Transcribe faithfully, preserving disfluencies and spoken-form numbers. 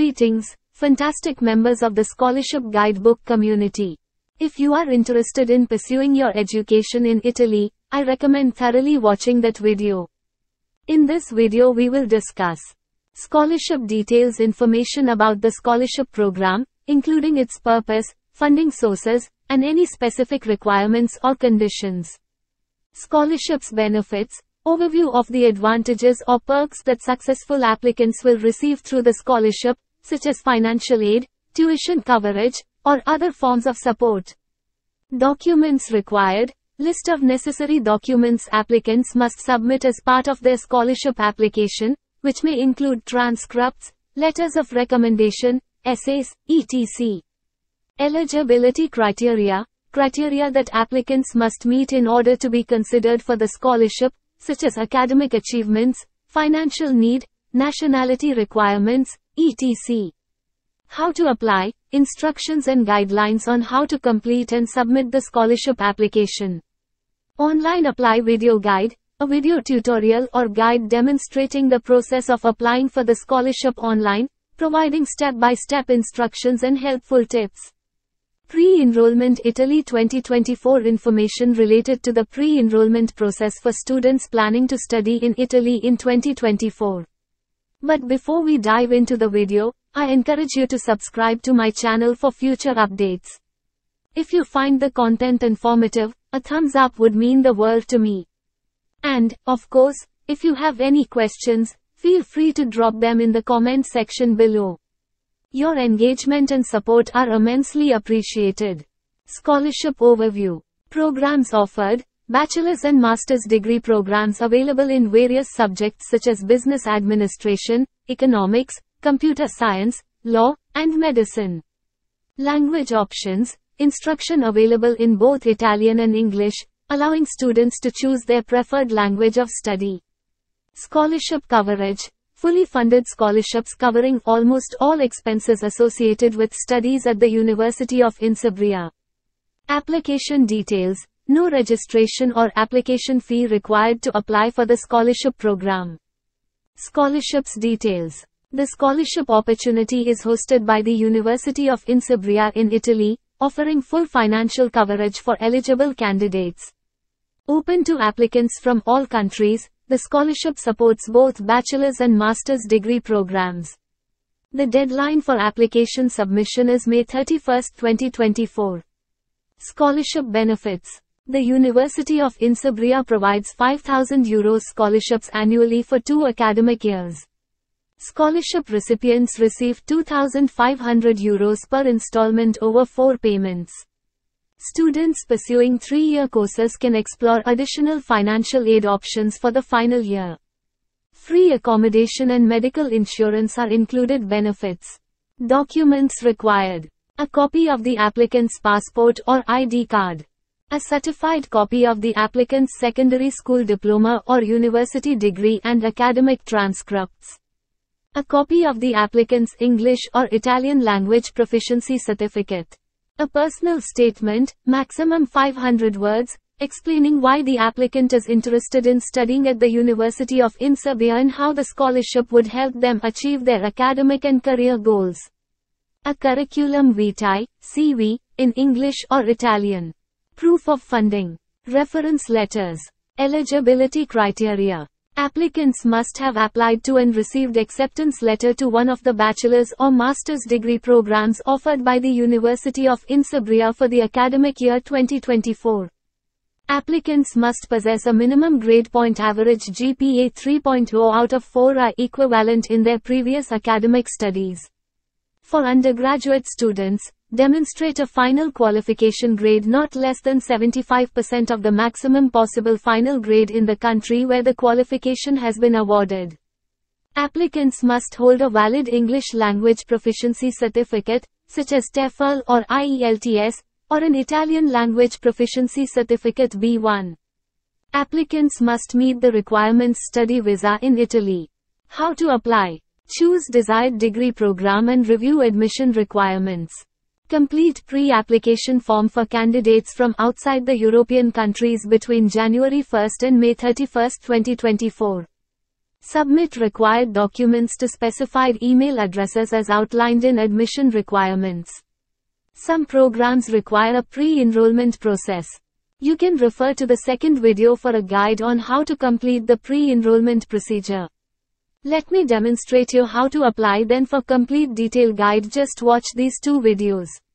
Greetings, fantastic members of the Scholarship Guidebook community. If you are interested in pursuing your education in Italy, I recommend thoroughly watching that video. In this video we will discuss scholarship details, information about the scholarship program, including its purpose, funding sources, and any specific requirements or conditions. Scholarships benefits, overview of the advantages or perks that successful applicants will receive through the scholarship, such as financial aid, tuition coverage, or other forms of support. Documents required, list of necessary documents applicants must submit as part of their scholarship application, which may include transcripts, letters of recommendation, essays, et cetera. Eligibility criteria, criteria that applicants must meet in order to be considered for the scholarship, such as academic achievements, financial need, nationality requirements, et cetera. How to apply, instructions and guidelines on how to complete and submit the scholarship application. Online apply video guide, a video tutorial or guide demonstrating the process of applying for the scholarship online, providing step-by-step instructions and helpful tips. Pre-enrollment Italy twenty twenty-four information related to the pre-enrollment process for students planning to study in Italy in twenty twenty-four. But before we dive into the video, I encourage you to subscribe to my channel for future updates. If you find the content informative, a thumbs up would mean the world to me. And, of course, if you have any questions, feel free to drop them in the comment section below. Your engagement and support are immensely appreciated. Scholarship overview. Programs offered. Bachelor's and master's degree programs available in various subjects such as business administration, economics, computer science, law, and medicine. Language options. Instruction available in both Italian and English, allowing students to choose their preferred language of study. Scholarship coverage. Fully funded scholarships covering almost all expenses associated with studies at the University of Insubria. Application details. No registration or application fee required to apply for the scholarship program. Scholarships details. The scholarship opportunity is hosted by the University of Insubria in Italy, offering full financial coverage for eligible candidates. Open to applicants from all countries, the scholarship supports both bachelor's and master's degree programs. The deadline for application submission is May thirty-first, twenty twenty-four. Scholarship benefits. The University of Insubria provides five thousand euros scholarships annually for two academic years. Scholarship recipients receive two thousand five hundred euros per installment over four payments. Students pursuing three-year courses can explore additional financial aid options for the final year. Free accommodation and medical insurance are included benefits. Documents required. A copy of the applicant's passport or I D card. A certified copy of the applicant's secondary school diploma or university degree and academic transcripts. A copy of the applicant's English or Italian language proficiency certificate. A personal statement, maximum five hundred words, explaining why the applicant is interested in studying at the University of Insubria and how the scholarship would help them achieve their academic and career goals. A curriculum vitae, C V, in English or Italian. Proof of funding. Reference letters. Eligibility criteria. Applicants must have applied to and received acceptance letter to one of the bachelor's or master's degree programs offered by the University of Insubria for the academic year twenty twenty-four. Applicants must possess a minimum grade point average G P A three point zero out of four or equivalent in their previous academic studies. For undergraduate students, demonstrate a final qualification grade not less than seventy-five percent of the maximum possible final grade in the country where the qualification has been awarded. Applicants must hold a valid English language proficiency certificate, such as TEFL or I E L T S, or an Italian language proficiency certificate B one. Applicants must meet the requirements study visa in Italy. How to apply? Choose desired degree program and review admission requirements. Complete pre-application form for candidates from outside the European countries between January first and May thirty-first, twenty twenty-four. Submit required documents to specified email addresses as outlined in admission requirements. Some programs require a pre-enrollment process. You can refer to the second video for a guide on how to complete the pre-enrollment procedure. Let me demonstrate you how to apply then. For complete detailed guide, just watch these two videos.